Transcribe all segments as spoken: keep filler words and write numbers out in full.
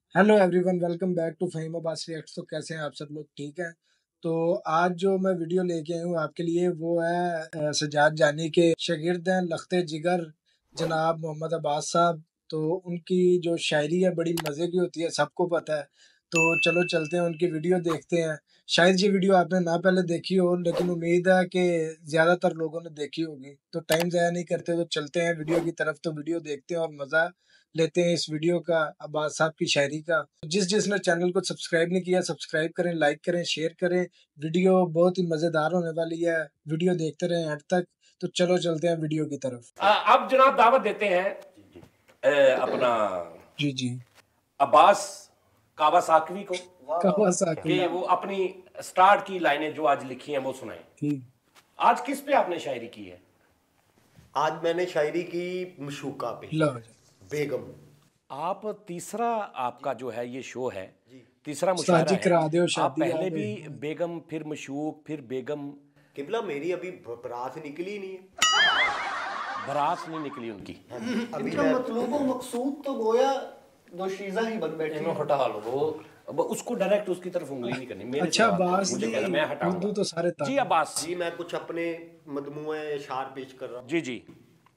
Hello everyone, welcome back to Faheem Abbas reacts. तो कैसे हैं आप सब लोग? ठीक हैं। तो आज जो मैं वीडियो लेके आया हूँ आपके लिए वो है अ, सजाद जानी के शागिर्द हैं लख्ते जिगर जनाब मोहम्मद अब्बास साहब। तो उनकी जो शायरी है बड़ी मज़े की होती है, सबको पता है। तो चलो चलते हैं, उनकी वीडियो देखते हैं। शायद ये वीडियो आपने ना पहले देखी हो, लेकिन उम्मीद है कि ज़्यादातर लोगों ने देखी होगी। तो टाइम ज़ाया नहीं करते, तो चलते हैं वीडियो की तरफ। तो वीडियो देखते हैं और मज़ा लेते हैं इस वीडियो का, अब्बास साहब की शायरी का। जिस जिसने चैनल को सब्सक्राइब नहीं किया, सब्सक्राइब करें, लाइक करें, शेयर करें। वीडियो बहुत ही मज़ेदार होने वाली है, वीडियो देखते रहें अंत तक। तो चलो चलते हैं वीडियो की तरफ। अब जनाब दावत देते हैं ए, अपना जी जी अब्बास कावासाकी को कावासाकी कि वो अपनी स्टार्ट की लाइनें जो आज लिखी हैं वो सुनाएं। ठीक। आज किस पे आपने शायरी की है? आज मैंने शायरी की मशूका पे, लो बेगम। आप तीसरा आपका जो है ये शो है, तीसरा साजी मुशायरा करा है। दो आप शादी पहले आ भी गई। बेगम, फिर मशूक, फिर बेगम। किबला मेरी अभी बरात निकली नहीं है, बरात नहीं निकली उनकी। अभी इनका मैं मतलब व मकसूद तो गोया दोशीज़ा ही बन बैठी इन्हों हटा लो वो, अब उसको डायरेक्ट उसकी तरफ उंगली नहीं करनी। मेरे अच्छा जवाब अब्बास मुझे जी, कहना, मैं उर्दू हटाऊंगा। तो सारे जी अब्बास जी मैं कुछ अपने मजमूए इशार पेश कर रहा हूँ। जी जी।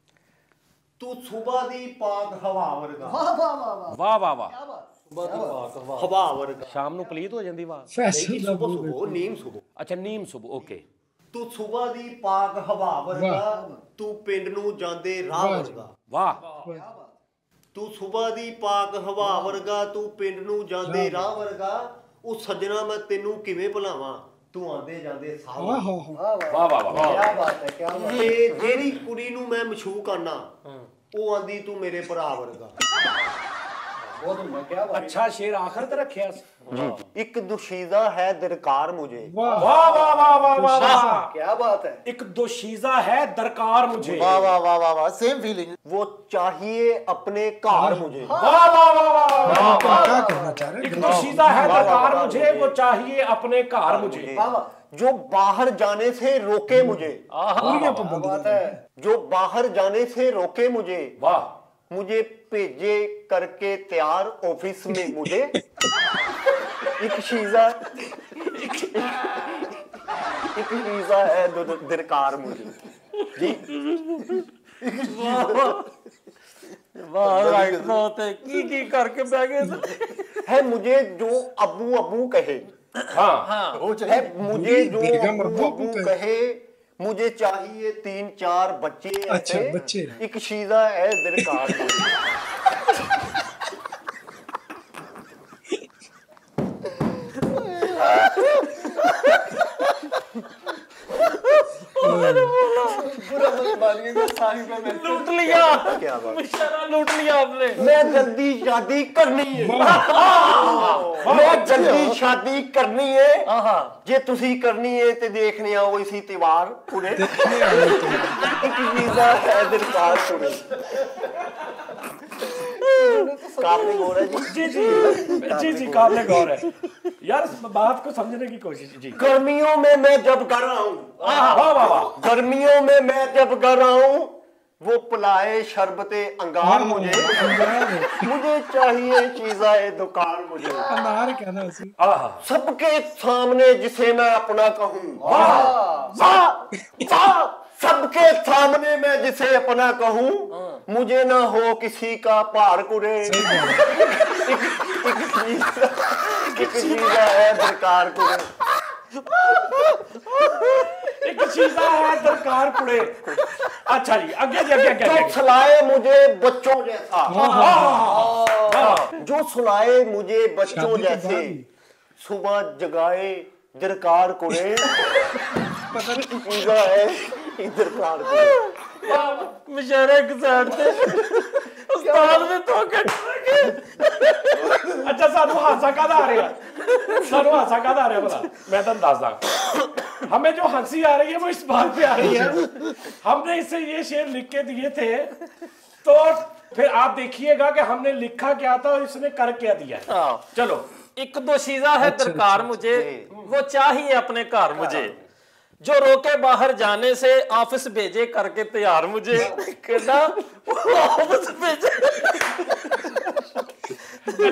तू सुबह दी पाक हवा वर्गा, वाह वाह वाह वाह वाह वाह वाह। क्या बात सुबह की बात हवा हवा वर्गा। शाम ਨੂੰ ਪਲੀਤ ਹੋ ਜਾਂਦੀ ਵਾਹ। फैसल नहीं, सुबह सुबह नीम सुबह। ਅੱਛਾ ਨੀਮ ਸੁਬਹ ਓਕੇ। तू सुबह दी पाक हवा वर्गा, तू पिंड नू जांदे राह वर्गा। ਵਾਹ क्या बात तू सुबह दी पाक हवा वर्गा, तू पिंड नू जांदे राह वर्गा। ਉਹ ਸੱਜਣਾ ਮੈਂ ਤੈਨੂੰ ਕਿਵੇਂ ਭੁਲਾਵਾਂ, ਤੂੰ ਆਂਦੇ ਜਾਂਦੇ ਸਾਹ वाह वाह वाह वाह वाह वाह। क्या बात है, क्या बात है। ਤੇ ਜਿਹੜੀ ਕੁੜੀ ਨੂੰ ਮੈਂ ਮਸ਼ੂਕ ਆਨਾ, ਉਹ ਆਂਦੀ ਤੂੰ ਮੇਰੇ ਭਰਾ ਵਰਗਾ। बहुत उम्दा, क्या बात अच्छा शेर आखिर तक रखे ਇੱਕ ਦੁਸ਼ੀਜ਼ਾ ਹੈ ਦਰਕਾਰ ਮੁਝੇ। वाह वाह वाह वाह वाह वाह वाह। क्या बात है। एक दोशीजा है दरकार मुझे। वाह वाह वाह वाह वाह, सेम फीलिंग। वो चाहिए अपने कार मुझे। वाह वाह वाह वाह वाह। क्या करना चाह रहे एक हैं? दोशीजा है दरकार मुझे, वो चाहिए अपने कार मुझे। वाह वाह जो बाहर जाने से रोके मुझे, पूरी क्या पाबंदी बात है। जो बाहर जाने से रोके मुझे, वाह मुझे भेजे करके तैयार ऑफिस में मुझे। एक शीजा एक शीजा है दर- दरकार मुझे जी। की की करके बह गए है मुझे जो अबू अबू कहे, हाँ है मुझे जो बेगम अबू अबू अबू कहे। कहे। मुझे चाहिए तीन चार बच्चे अच्छा, ऐसे। बच्चे। एक शीजा है दरकार मुझे। पूरा बस मानिए कि साहिब का मैसेज लूट लिया। क्या बात। बेचारा लूट लिया आपने। मैं जल्दी शादी करनी है, मैं जल्दी शादी करनी है। जे तुसी करनी है ते देखने आओ इसी त्योहार पूरे। एक वीजा है दरकार पूरे। काफी गौर है जी। जी जी जी जी काबिल गौर है यार, बात को समझने की कोशिश। जी गर्मियों में मैं जब कर रहा हूँ, वाह वाह वाह। गर्मियों में मैं जब कर रहा हूँ, वो पिलाए शरबते अंगार मुझे। मुझे चाहिए चीज़ाए दुकान मुझे। अनार कहना उसी। आहा सबके सामने जिसे मैं अपना कहूँ, वाह वाह वाह। सबके सामने मैं जिसे अपना कहूँ, मुझे ना हो किसी का पार कुरे। एक चीज़ा है दरकार कुरे। एक चीज़ा है दरकार कुड़े। अच्छा जी आगे जी आगे जो आगे। सुलाए मुझे बच्चों जैसा, वाह जो सुलाए मुझे बच्चों शादी के जैसे, बाद। सुबह जगाए दरकार कुरे। चीज़ा है दरकार कुरे। बेचारे एक साइड ते उस्ताद ने तो के अच्छा सानू हासा कादा आ रहा है, सानू हासा कादा आ रहा है भला मैं तो दसदा। हमें जो हंसी आ रही है वो इस बात पे आ रही है, हमने इससे ये शेर लिख के दिए थे, तो फिर आप देखिएगा कि हमने लिखा क्या था और इसने कर क्या दिया है। चलो एक दोशीजा है अच्छा, दरकार अच्छा, मुझे, वो चाहिए अपने घर मुझे। जो रोके बाहर जाने से ऑफिस भेजे करके तैयार मुझे। कहना ऑफिस भेजे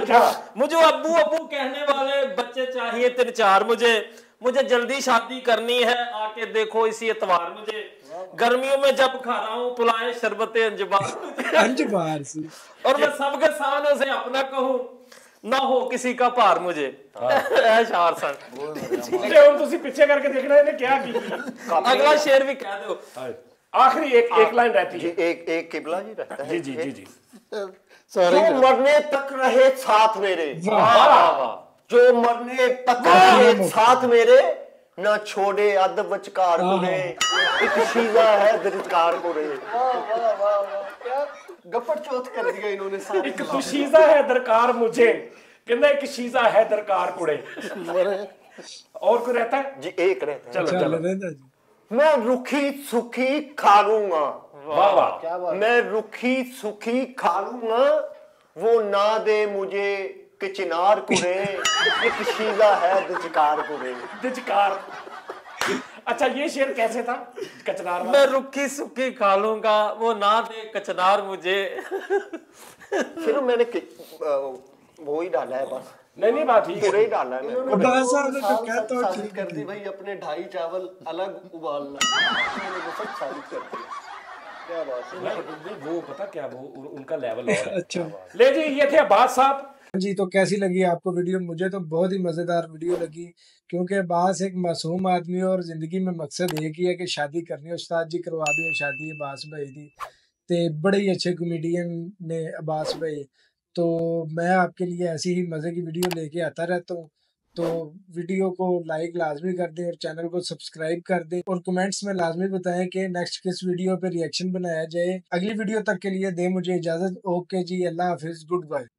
क्या मुझे अब्बू अब्बू कहने वाले बच्चे चाहिए तीन चार, मुझे मुझे जल्दी शादी करनी है, आके देखो इसी एतवार मुझे, गर्मियों में जब खा रहा हूँ पुलाए शरबते अंजबार अंजबार से, और मैं सबके सामने से अपना कहूँ ना हो किसी का भार मुझे। ऐ शार सन ਤੇ ਹੁਣ ਤੁਸੀਂ ਪਿੱਛੇ ਕਰਕੇ ਦੇਖਣਾ ਇਹਨੇ ਕਿਹਾ ਕੀ अगला शेर भी कह दो। आखिरी एक एक लाइन रहती जी है। एक एक किबला जी रहता है जी जी जी जी जो मरने तक रहे साथ मेरे, वाह वाह, जो मरने तक रहे साथ मेरे, ना छोड़े अद बचकार कुरे, एक शीजा है दरकार कुरे। वाह वाह वाह वाह, क्या गप्पड़ चौथ कर दिया इन्होंने सारे। एक दुशीजा है दरकार मुझे, कहना एक शीजा है दरकार कुड़े। और कोई रहता है जी एक रहता है। चलो चल चलो रहता जी। मैं रुखी सुखी खा लूंगा, वाह वाह, क्या बात। मैं रुखी सुखी खा लूंगा, वो ना दे मुझे कि चिनार कुरे, एक शीजा है दरकार कुरे। दिजकार। अच्छा ये शेर कैसे था कचनार मैं वाला? रुखी सुखी खा लूंगा वो ना दे कचनार मुझे। फिर मैंने कि- अ, वो ही डाला है बस, नहीं नहीं बात ठीक पूरे है। ही डाला है मैंने। अब बात साहब ने तो साल कहता हो साबित ठीक कर दी भाई, अपने ढाई चावल अलग उबालना, इन्होंने तो सब साबित कर दिया। क्या बात है। नहीं, वो पता क्या वो उन- उनका लेवल और है। अच्छा ले जी ये थे अब्बास साहब। जी, तो कैसी लगी आपको वीडियो? मुझे तो बहुत ही मज़ेदार वीडियो लगी, क्योंकि अब्बास एक मासूम आदमी है और ज़िंदगी में मकसद एक ही है कि शादी करनी है। उस्ताद जी करवा दी शादी अब्बास भाई दी, ते बड़े ही अच्छे कॉमेडियन ने अब्बास भाई। तो मैं आपके लिए ऐसी ही मज़े की वीडियो लेके आता रहता हूँ। तो वीडियो को लाइक लाजमी कर दें और चैनल को सब्सक्राइब कर दें, और कमेंट्स में लाजमी बताएं कि नेक्स्ट किस वीडियो पे रिएक्शन बनाया जाए। अगली वीडियो तक के लिए दें मुझे इजाज़त। ओके जी, अल्लाह हाफिज़, गुड बाय।